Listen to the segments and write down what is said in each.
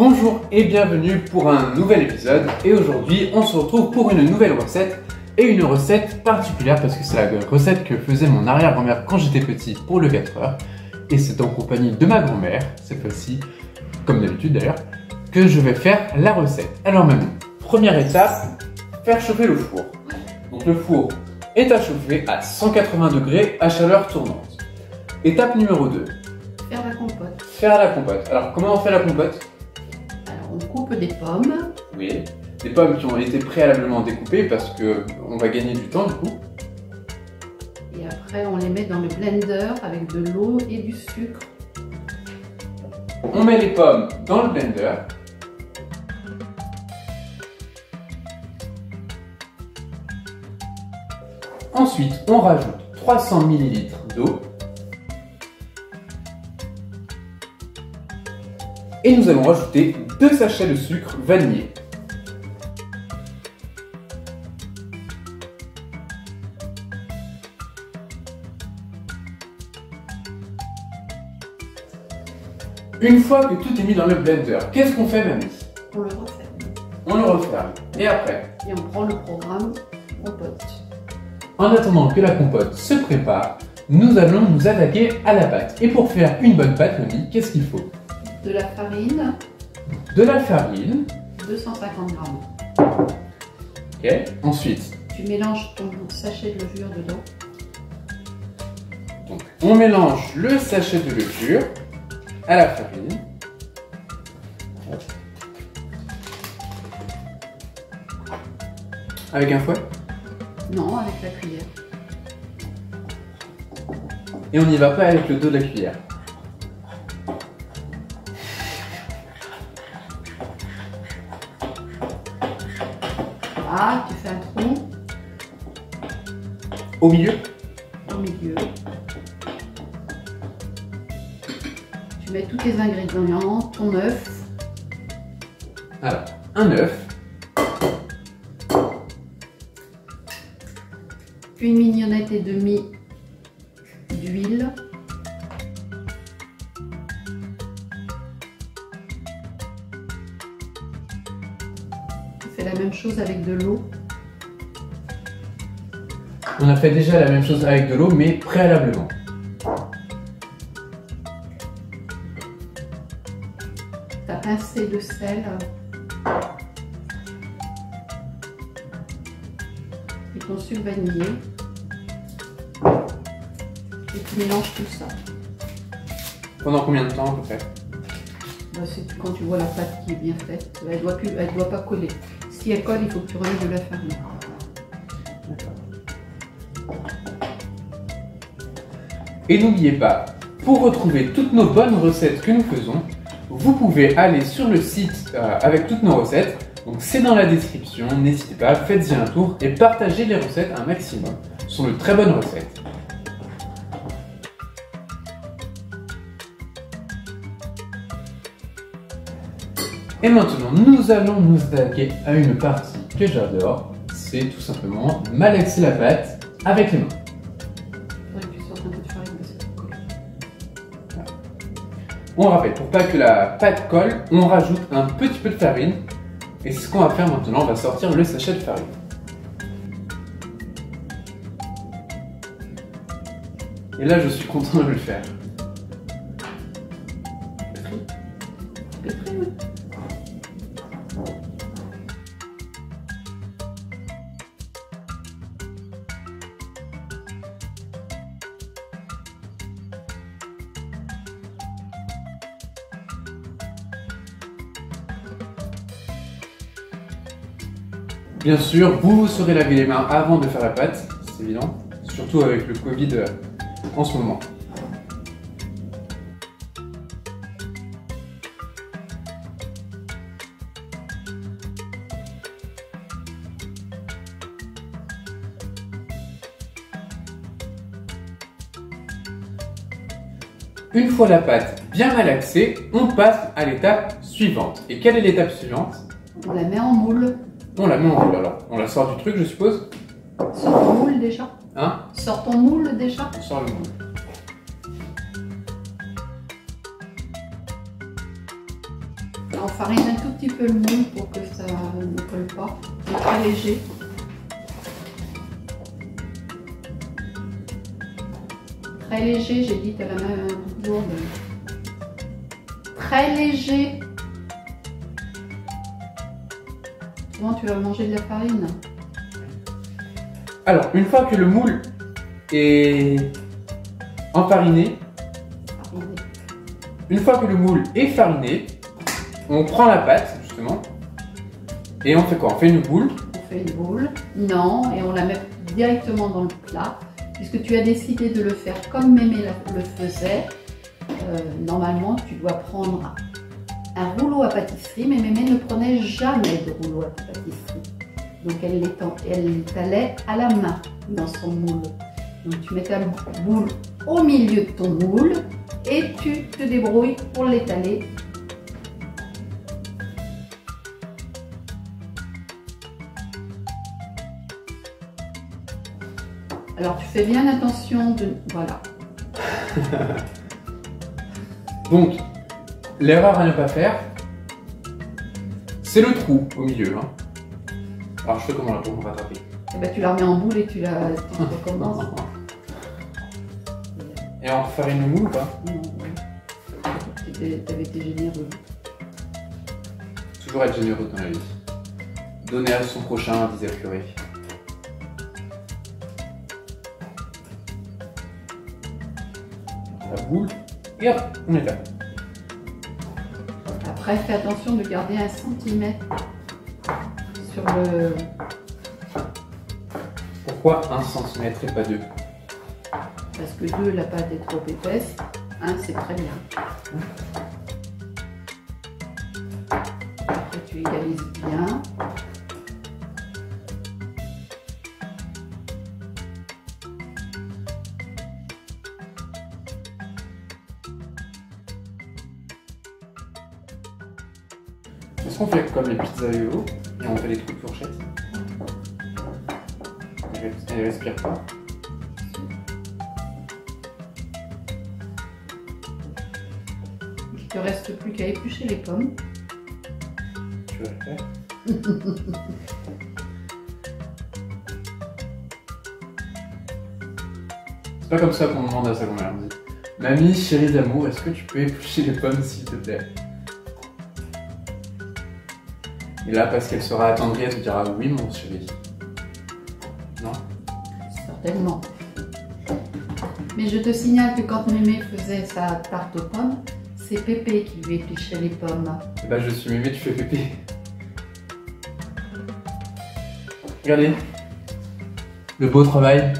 Bonjour et bienvenue pour un nouvel épisode. Et aujourd'hui, on se retrouve pour une nouvelle recette. Et une recette particulière parce que c'est la recette que faisait mon arrière-grand-mère quand j'étais petit pour le 4 heures. Et c'est en compagnie de ma grand-mère, cette fois-ci, comme d'habitude d'ailleurs, que je vais faire la recette. Alors maman, première étape, faire chauffer le four. Donc le four est à chauffer à 180 degrés à chaleur tournante. Étape numéro 2. Faire la compote. Faire la compote. Alors comment on fait la compote? Alors on coupe des pommes. Oui, des pommes qui ont été préalablement découpées parce que on va gagner du temps du coup. Et après on les met dans le blender avec de l'eau et du sucre. On met les pommes dans le blender. Ensuite, on rajoute 300 ml d'eau. Et nous allons rajouter 2 sachets de sucre vanillé. Une fois que tout est mis dans le blender, qu'est-ce qu'on fait, mamie? On le referme. On le referme. Et après? Et on prend le programme compote. En attendant que la compote se prépare, nous allons nous attaquer à la pâte. Et pour faire une bonne pâte, mamie, qu'est-ce qu'il faut? De la farine. De la farine. 250 g. Ok. Ensuite, Tu mélanges ton sachet de levure dedans. donc, on mélange le sachet de levure à la farine. Avec un fouet. Non, avec la cuillère. Et on n'y va pas avec le dos de la cuillère. Ah, tu fais un trou Au milieu. au milieu. Tu mets tous tes ingrédients, ton œuf. Alors, un œuf. Une mignonnette et demie d'huile. Tu fais la même chose avec de l'eau. On a fait déjà la même chose avec de l'eau, mais préalablement. Ta pincée de sel. Et ton sucre vanillé. Et tu mélanges tout ça. Pendant combien de temps à peu près? Bah, quand tu vois la pâte qui est bien faite, elle doit pas coller. Si elle colle, il faut que tu remettes de la farine. Et n'oubliez pas, pour retrouver toutes nos bonnes recettes que nous faisons, vous pouvez aller sur le site avec toutes nos recettes. Donc c'est dans la description, n'hésitez pas, faites-y un tour et partagez les recettes un maximum. Ce sont de très bonnes recettes. Et maintenant, nous allons nous attaquer à une partie que j'adore. C'est tout simplement malaxer la pâte avec les mains. Faudrait que tu sortes un peu de farine parce que ça colle. On rappelle, pour pas que la pâte colle, on rajoute un petit peu de farine. Et c'est ce qu'on va faire maintenant, on va sortir le sachet de farine. Et là, je suis content de le faire. Pétri, oui. Bien sûr, vous vous serez lavé les mains avant de faire la pâte, c'est évident. Surtout avec le Covid en ce moment. Une fois la pâte bien malaxée, on passe à l'étape suivante. Et quelle est l'étape suivante? On la met en moule. On la met en moule alors. On la sort du truc, je suppose? Sors ton moule déjà. Hein? Sors ton moule déjà. On sort le moule. on farine un tout petit peu le moule pour que ça ne colle pas. C'est très léger. Très léger, j'ai dit, tu as la main lourde. Très léger. Souvent, tu vas manger de la farine. Alors, une fois que le moule est enfariné, une fois que le moule est fariné, on prend la pâte, justement, et on fait quoi? On fait une boule. On fait une boule, non, et on la met directement dans le plat, puisque tu as décidé de le faire comme Mémé le faisait. Normalement, tu dois prendre un rouleau à pâtisserie, mais Mémé ne prenait jamais de rouleau à pâtisserie. Donc elle l'étalait à la main dans son moule. Donc tu mets ta boule au milieu de ton moule et tu te débrouilles pour l'étaler. Alors tu fais bien attention de... Voilà. Donc, l'erreur à ne pas faire, c'est le trou au milieu. Hein. Alors je fais comment là pour me rattraper? Et ben, tu la remets en boule et tu recommences. Et on farine le moule ou pas? Non, t'avais été généreux. Toujours être généreux dans la vie. Donner à son prochain, disait Fleury. La boule, et hop, on est là. Après, fais attention de garder 1 centimètre sur le... Pourquoi 1 cm et pas 2? Parce que 2, la pâte est trop épaisse. 1, c'est très bien. Après, tu égalises bien. Est-ce qu'on fait comme les pizzas Vélo et on fait des trucs fourchettes? Elle respire pas. Il te reste plus qu'à éplucher les pommes. Tu vas le faire? C'est pas comme ça qu'on demande à sa grand-mère. On dit: Mamie, chérie d'amour, est-ce que tu peux éplucher les pommes s'il te plaît? Et là, parce qu'elle sera attendrie, elle te dira: oui, mon chéri. Non? Certainement. Mais je te signale que quand Mémé faisait sa tarte aux pommes, c'est Pépé qui lui épluchait les pommes. Et bah, je suis Mémé, tu fais Pépé. Regardez. Le beau travail.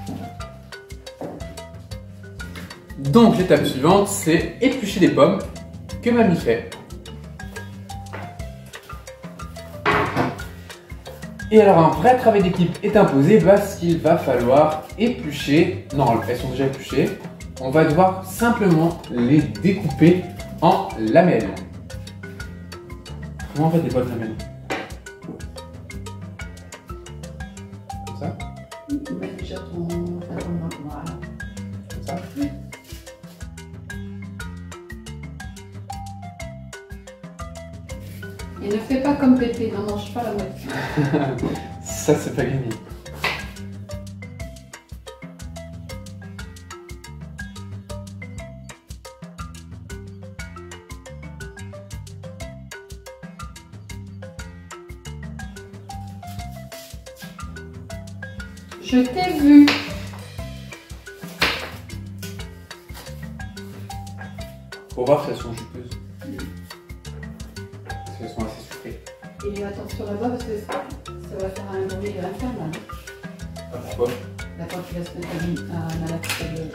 Donc, l'étape suivante, c'est éplucher les pommes que mamie fait. Et alors un vrai travail d'équipe est imposé parce qu'il va falloir éplucher, non elles sont déjà épluchées, on va devoir simplement les découper en lamelles. Comment on fait des bonnes lamelles? Comme ça? Mets déjà ton voilà. Comme ça? Et ne fais pas comme Pépé, n'en mange pas la moitié. Ça c'est pas gagné. Je t'ai vu. Pour voir si elles sont juteuses. Parce qu'elles sont assez sucrées. Et attention là-bas parce que ça va faire un bruit infernal. Ah, pourquoi? Là quand tu vas se mettre à la table.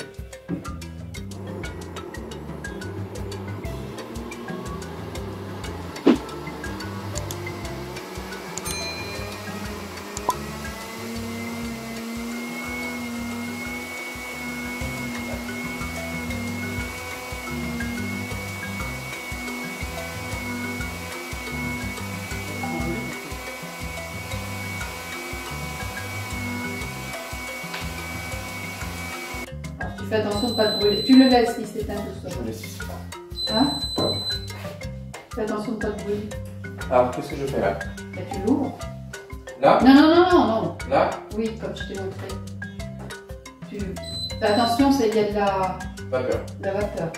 Fais attention de ne pas te brûler. Tu le laisses, il s'éteint tout seul. Je laisse ici. Hein? Fais attention de pas te brûler. Alors, qu'est-ce que je fais là? Et tu l'ouvres. Là? Non, non, non, non, non. Là? Oui, comme je t'ai montré. Tu... Fais attention, il y a de la Vapeur. vapeur.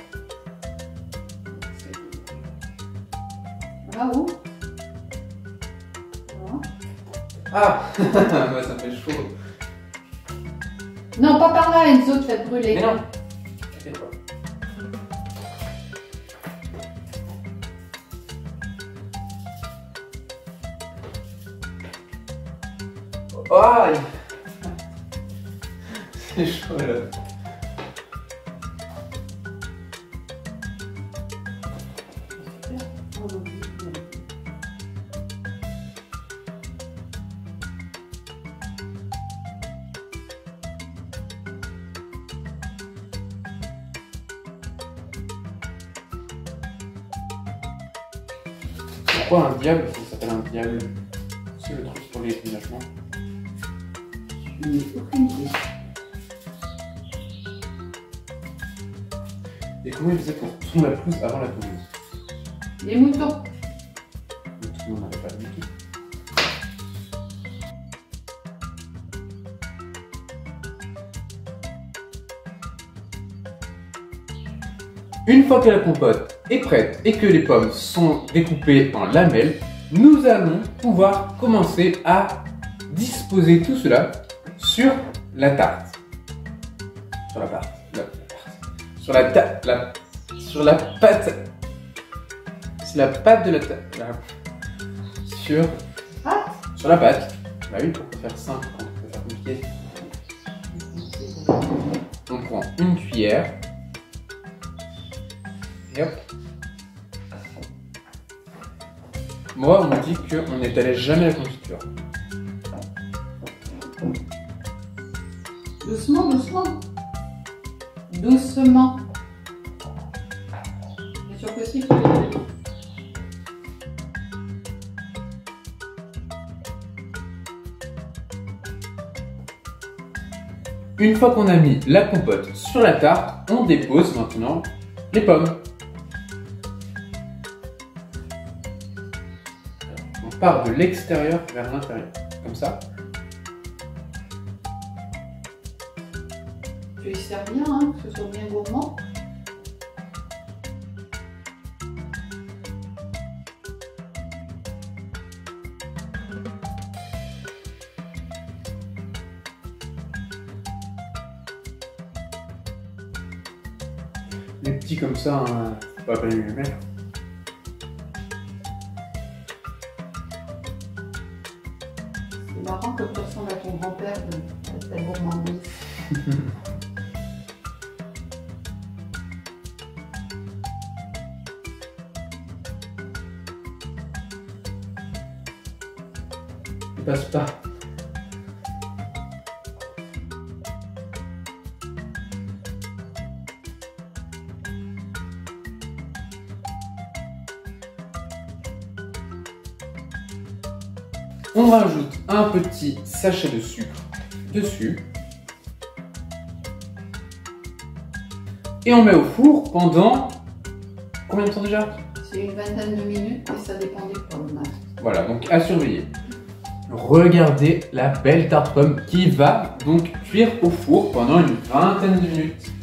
Voilà où? Voilà. Ah ouais, ça me fait chaud. Non, pas par là, Enzo, tu vas te brûler. Mais non. T'inquiète pas. Oh, aïe. C'est chaud là. Pourquoi un diable? Ça s'appelle un diable. C'est le truc pour les déménagements. Je n'ai aucune idée. Et comment il faisait pour tourner la pelouse avant la tondeuse? Les moutons. Mais tout le monde n'avait pas de mouton. Une fois que la compote est prête et que les pommes sont découpées en lamelles, nous allons pouvoir commencer à disposer tout cela sur la tarte. Sur la tarte. Sur la tarte. Sur la pâte. C'est la pâte de la tarte. Sur la pâte. Bah oui, pour faire simple, quand on peut faire compliqué. On prend une cuillère. Et hop. Moi, on me dit qu'on n'étalait jamais la confiture. Doucement, doucement. Doucement. Bien sûr que si. Une fois qu'on a mis la compote sur la tarte, on dépose maintenant les pommes. On part de l'extérieur vers l'intérieur, comme ça. Tu les sers bien, hein, que ce soit bien gourmand. Les petits comme ça, hein, faut pas les mettre. C'est marrant que tu ressembles à ton grand-père de ta gourmandise. Il passe pas. On rajoute un petit sachet de sucre dessus. Et on met au four pendant combien de temps déjà? C'est une vingtaine de minutes et ça dépend des pommes. Voilà, donc à surveiller. Regardez la belle tarte pomme qui va donc cuire au four pendant une vingtaine de minutes.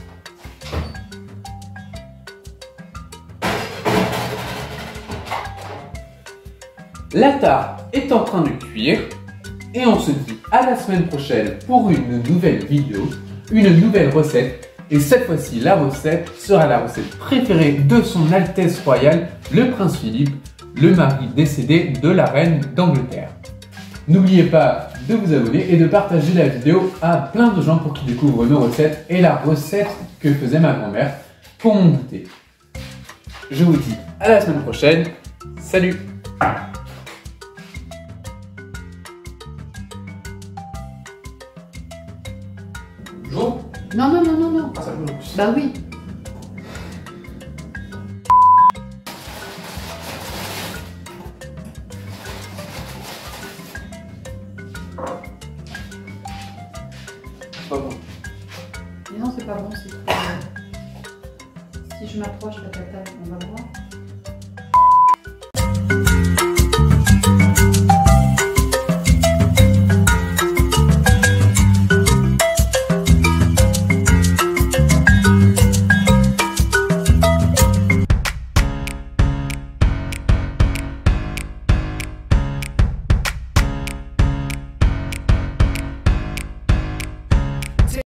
La tarte est en train de cuire et on se dit à la semaine prochaine pour une nouvelle vidéo, une nouvelle recette. Et cette fois-ci, la recette sera la recette préférée de son Altesse Royale, le Prince Philippe, le mari décédé de la reine d'Angleterre. N'oubliez pas de vous abonner et de partager la vidéo à plein de gens pour qu'ils découvrent nos recettes et la recette que faisait ma grand-mère pour mon goûter. Je vous dis à la semaine prochaine. Salut! Bonjour. Non, non, non, non, non. Ah, ça peut en plus. Bah oui. C'est pas bon. Mais non, c'est pas bon, c'est trop... Si je m'approche de ta table, on va voir.